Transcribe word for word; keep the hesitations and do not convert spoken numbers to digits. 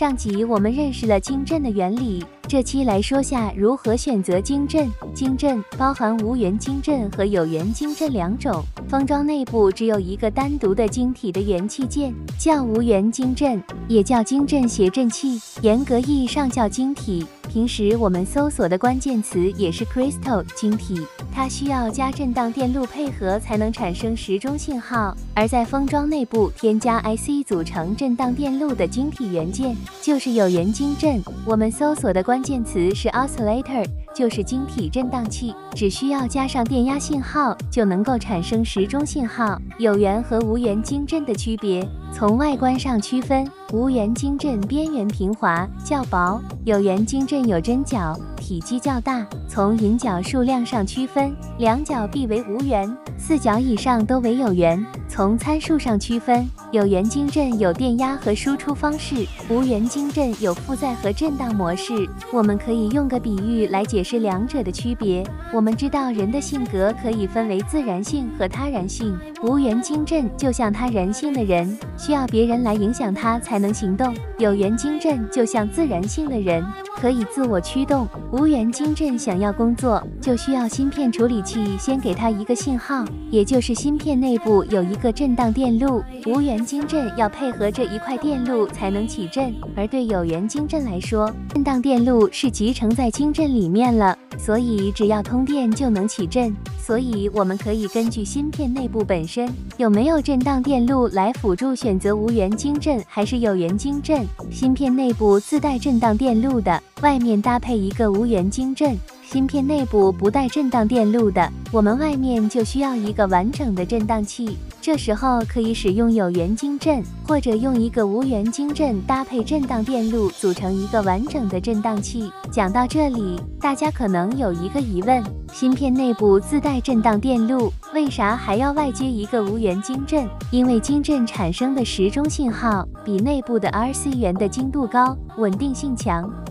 上集我们认识了晶阵的原理，这期来说下如何选择晶阵。晶阵包含无源晶阵和有源晶阵两种，封装内部只有一个单独的晶体的元器件，叫无源晶阵，也叫晶阵谐振器，严格意义上叫晶体。平时我们搜索的关键词也是 crystal 晶体，它需要加振荡电路配合才能产生时钟信号，而在封装内部添加 I C 组成振荡电路的晶体元件就是有源晶阵。我们搜索的关键词是 oscillator， 就是晶体振荡器，只需要加上电压信号就能够产生时钟信号。有源和无源晶阵的区别，从外观上区分，无源晶阵边缘平滑较薄，有源晶阵有针脚，体积较大。从引脚数量上区分，两脚必为无源，四脚以上都为有源。从参数上区分，有源晶阵有电压和输出方式，无源晶阵有负载和振荡模式。我们可以用个比喻来解释两者的区别。我们知道人的性格可以分为自然性和他然性，无源晶阵就像他然性的人，需要别人来影响他才能行动；有源晶阵就像自然性的人，可以自我驱动。无源晶阵想要工作，就需要芯片处理器先给它一个信号，也就是芯片内部有一个振荡电路，无源晶阵要配合这一块电路才能起振。而对有源晶阵来说，振荡电路是集成在晶阵里面了，所以只要通电就能起振。所以我们可以根据芯片内部本身有没有振荡电路来辅助选择无源晶阵还是有源晶阵。芯片内部自带振荡电路的，外面搭配一个无源晶阵；芯片内部不带振荡电路的，我们外面就需要一个完整的振荡器。这时候可以使用有源晶阵，或者用一个无源晶阵搭配振荡电路组成一个完整的振荡器。讲到这里，大家可能有一个疑问，芯片内部自带振荡电路，为啥还要外接一个无源晶阵？因为晶阵产生的时钟信号比内部的 R C 源的精度高，稳定性强，